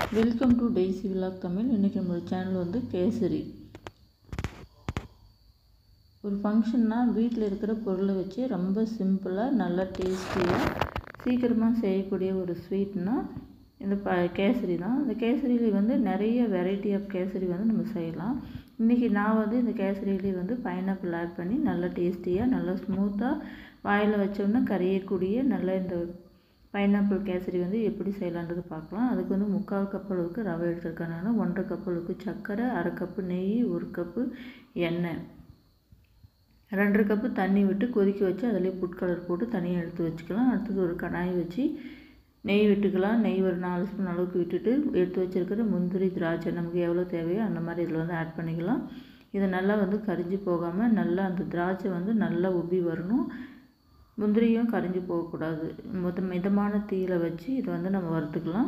Welcome to Daisy vlog Tamil. இன்றைக்கி நம்மளோட channel வந்து கேசரி. ஒரு ஃபங்க்ஷன்னா வீட்டில் இருக்கிற பொருளை வச்சு ரொம்ப சிம்பிளாக நல்லா டேஸ்டியாக சீக்கிரமாக செய்யக்கூடிய ஒரு ஸ்வீட்னால் இந்த கேசரி தான். இந்த கேசரியிலே வந்து நிறைய வெரைட்டி ஆஃப் கேசரி வந்து நம்ம செய்யலாம். இன்றைக்கி நான் வந்து இந்த கேசரியிலே வந்து பைனாப்பிள் ஆட் பண்ணி நல்லா டேஸ்டியாக நல்லா ஸ்மூத்தாக வாயில் வச்சோன்னா கரையக்கூடிய நல்ல இந்த பைனாப்பிள் கேசரி வந்து எப்படி செய்யலான்றது பார்க்கலாம். அதுக்கு வந்து 3/4 கப் அளவுக்கு ரவை எடுத்துருக்கேன். நான் 1/2 கப் அளவுக்கு சர்க்கரை, 1/2 கப்பு நெய், 1 கப்பு எண்ணெய், 2 கப்பு தண்ணி விட்டு கொதிக்க வச்சு அதிலே ஃபுட் கலர் போட்டு தனியாக எடுத்து வச்சுக்கலாம். அடுத்தது ஒரு கடாய் வச்சு நெய் விட்டுக்கலாம். நெய் ஒரு 4 ஸ்பூன் அளவுக்கு விட்டுட்டு எடுத்து வச்சுருக்கிற முந்திரி, திராட்சை நமக்கு எவ்வளோ தேவையோ அந்த மாதிரி இதில் வந்து ஆட் பண்ணிக்கலாம். இதை நல்லா வந்து கரிஞ்சு போகாமல் நல்லா அந்த திராட்சை வந்து நல்லா உப்பி வரணும். முந்திரியும் கரிஞ்சு போகக்கூடாது. மிதமான தீயில் வச்சு இதை வந்து நம்ம வறுத்துக்கலாம்.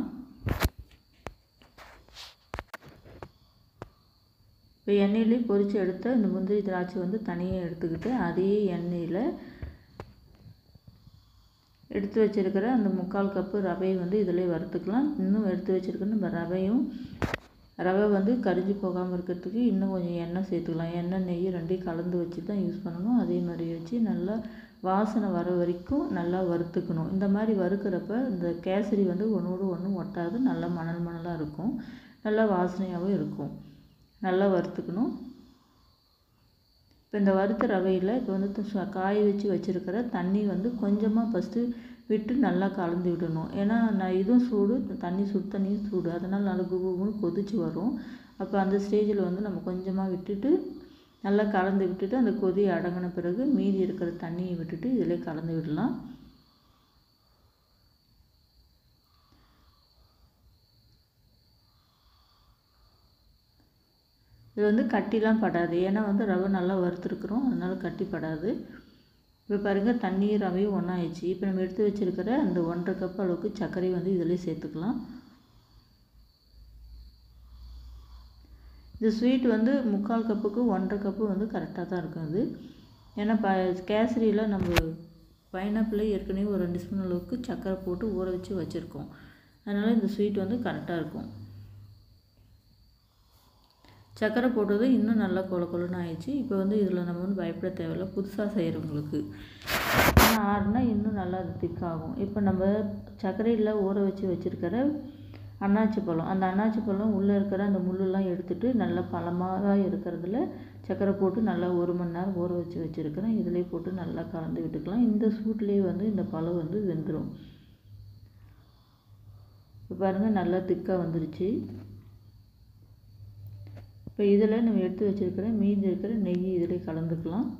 இப்போ எண்ணெயிலே பொரித்து எடுத்த இந்த முந்திரி திராட்சை வந்து தனியாக எடுத்துக்கிட்டு அதே எண்ணெயில் எடுத்து வச்சுருக்கிற அந்த 3/4 கப்பு ரவையை வந்து இதிலே வறுத்துக்கலாம். இன்னும் எடுத்து வச்சுருக்கிற நம்ம ரவை வந்து கரிஞ்சு போகாமல் இருக்கிறதுக்கு இன்னும் கொஞ்சம் எண்ணெய் சேர்த்துக்கலாம். எண்ணெய், நெய் ரெண்டையும் கலந்து வச்சு தான் யூஸ் பண்ணணும். அதே மாதிரி வச்சு நல்லா வாசனை வர வரைக்கும் நல்லா வறுத்துக்கணும். இந்த மாதிரி வறுக்கிறப்ப இந்த கேசரி வந்து ஒன்றோடு ஒன்று ஒட்டாது, நல்லா மணல் மணலாக இருக்கும், நல்லா வாசனையாகவும் இருக்கும். நல்லா வறுத்துக்கணும். இப்போ இந்த வறுத்த ரவையில் இப்போ வந்து காய வச்சு வச்சுருக்கிற தண்ணி வந்து கொஞ்சமாக ஃபஸ்ட்டு விட்டு நல்லா கலந்து விடணும். ஏன்னா இதுவும் சூடு, தண்ணி சுடு தண்ணியும் சூடு, அதனால் நல்லா குபுன்னு கொதிச்சு வரும். அப்போ அந்த ஸ்டேஜில் வந்து நம்ம கொஞ்சமாக விட்டுட்டு நல்லா கலந்து விட்டுட்டு அந்த கொதி அடங்கின பிறகு மீதி இருக்கிற தண்ணியை விட்டுட்டு இதில் கலந்து விடலாம். இது வந்து கட்டிலாம் படாது, ஏன்னா வந்து ரவை நல்லா வறுத்துருக்குறோம், அதனால் கட்டிப்படாது. இப்போ பாருங்கள், தண்ணியும் ரவையும் ஒன்றாயிடுச்சு. இப்போ நம்ம எடுத்து வச்சுருக்கிற அந்த 1/2 கப் அளவுக்கு சர்க்கரை வந்து இதில் சேர்த்துக்கலாம். இந்த ஸ்வீட் வந்து 3/4 கப்புக்கு 1/2 கப்பு வந்து கரெக்டாக தான் இருக்கும் அது. ஏன்னா கேசரியில் நம்ம பைனாப்பிளே ஏற்கனவே ஒரு 2 ஸ்பூன் அளவுக்கு சர்க்கரை போட்டு ஊற வச்சு வச்சுருக்கோம். அதனால் இந்த ஸ்வீட் வந்து கரெக்டாக இருக்கும். சர்க்கரை போட்டது இன்னும் நல்லா கொலன்னு ஆயிடுச்சு. இப்போ வந்து இதில் நம்ம வந்து பயப்பட தேவையில்லை, புதுசாக செய்கிறவங்களுக்கு. ஆனால் ஆறுனா இன்னும் நல்லா அது திக்காகும். இப்போ நம்ம சர்க்கரையில் ஊற வச்சு வச்சுருக்கிற அன்னாச்சி பழம், அந்த அன்னாச்சி பழம் உள்ளே இருக்கிற அந்த முள்ளெல்லாம் எடுத்துகிட்டு நல்லா பழமாக இருக்கிறதுல சர்க்கரை போட்டு நல்லா 1 மணி நேரம் ஊற வச்சு வச்சுருக்கிறேன். இதிலே போட்டு நல்லா கலந்து விட்டுக்கலாம். இந்த சூட்லேயே வந்து இந்த பழம் வந்து வெந்துடும். இப்போ பாருங்கள், நல்லா திக்காக வந்துருச்சு. இப்போ இதில் நம்ம எடுத்து வச்சுருக்கிற மீதி இருக்கிற நெய் இதில் கலந்துக்கலாம்.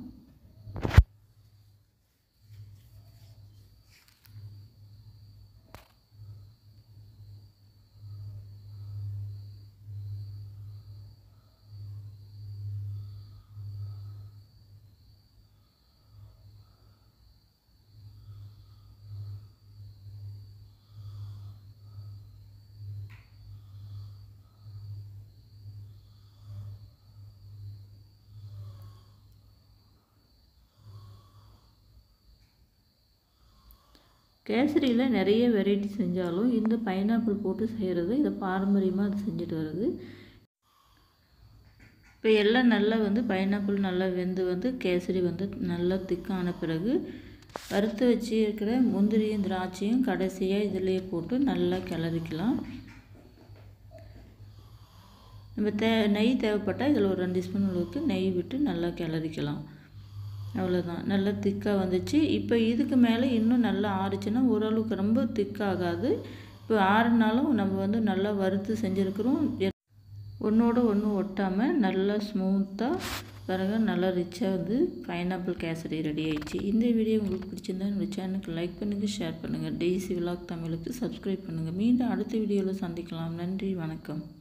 கேசரியில் நிறைய வெரைட்டி செஞ்சாலும் இந்த பைனாப்பிள் போட்டு செய்கிறது இதை பாரம்பரியமாக அது செஞ்சுட்டு வருது. இப்போ எல்லாம் நல்லா வந்து பைனாப்பிள் நல்லா வெந்து வந்து கேசரி வந்து நல்லா திக்கான பிறகு வறுத்து வச்சு இருக்கிற முந்திரியும் திராட்சையும் கடைசியாக இதிலே போட்டு நல்லா கிளறிக்கலாம். நம்ம நெய் தேவைப்பட்டால் இதில் ஒரு 2 ஸ்பூன் அளவுக்கு நெய் விட்டு நல்லா கிளறிக்கலாம். அவ்வளோதான், நல்லா திக்காக வந்துச்சு. இப்போ இதுக்கு மேலே இன்னும் நல்லா ஆறுச்சுன்னா ஓரளவுக்கு ரொம்ப திக்காகாது. இப்போ ஆறுனாலும் நம்ம வந்து நல்லா வறுத்து செஞ்சுருக்கிறோம், ஒன்றோடு ஒன்று ஒட்டாமல் நல்லா ஸ்மூத்தாக பாருங்க, நல்லா ரிச்சாக வந்து பைனாப்பிள் கேசரி ரெடி ஆயிடுச்சு. இந்த வீடியோ உங்களுக்கு பிடிச்சிருந்தா என்னோடய சேனலுக்கு லைக் பண்ணுங்கள், ஷேர் பண்ணுங்கள். டெய்ஸி விலாக் தமிழுக்கு சப்ஸ்கிரைப் பண்ணுங்கள். மீண்டும் அடுத்த வீடியோவில் சந்திக்கலாம். நன்றி, வணக்கம்.